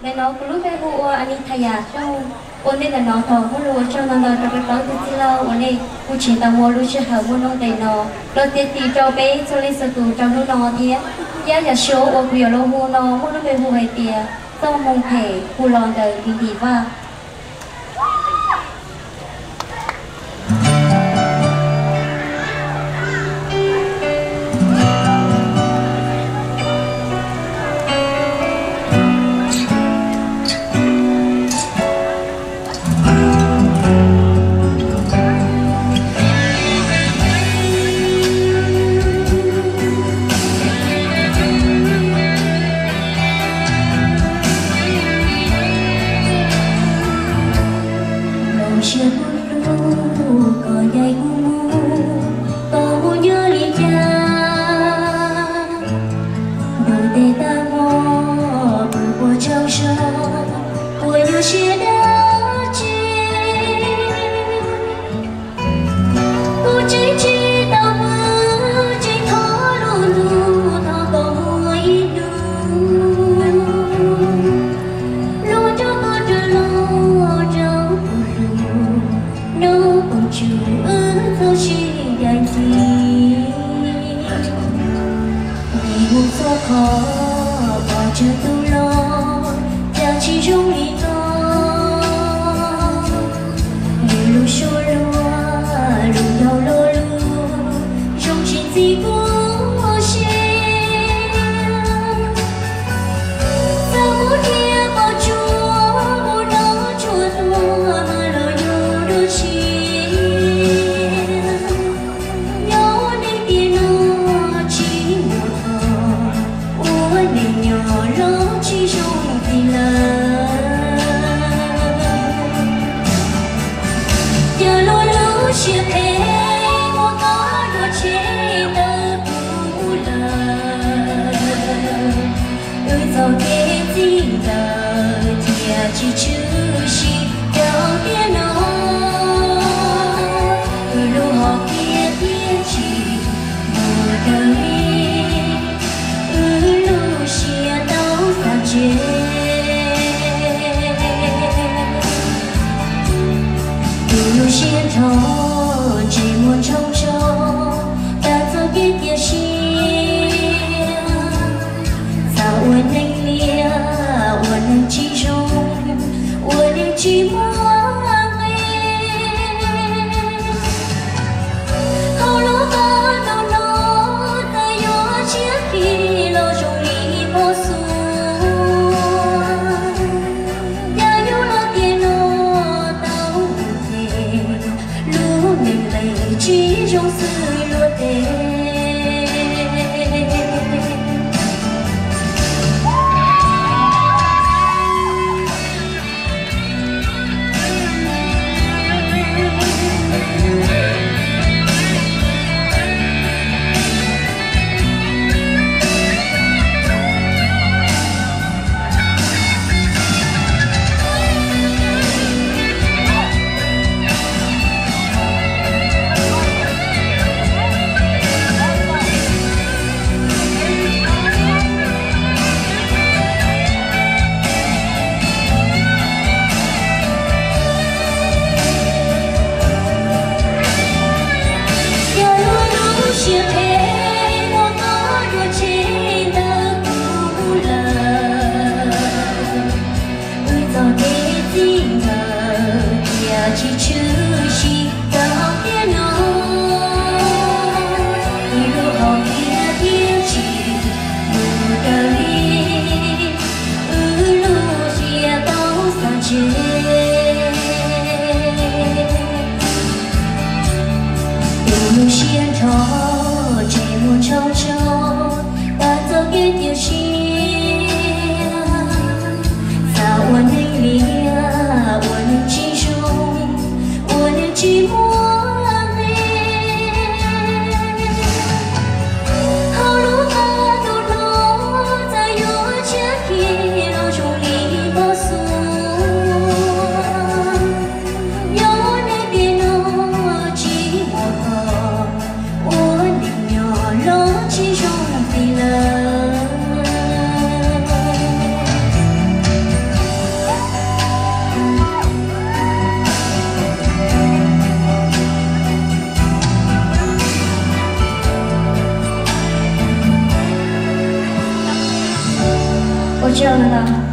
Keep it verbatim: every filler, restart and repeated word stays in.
nên nó cứ lúc bé hùa Anitaya Xiong ôn nên là nó thọ hùa lúa cho nó nó cho cái đó từ từ lâu ôn nên u chỉ tao mua lúa chưa hở mua nông đầy nó đầu tiên thì cho bé cho lên sơ tù cho nó nó thì giá giá số ôn biểu lô mua nó mua nó về hùa hay tiền sau mông thể hùa lòn đời đi đi vào Chỉ trâu nó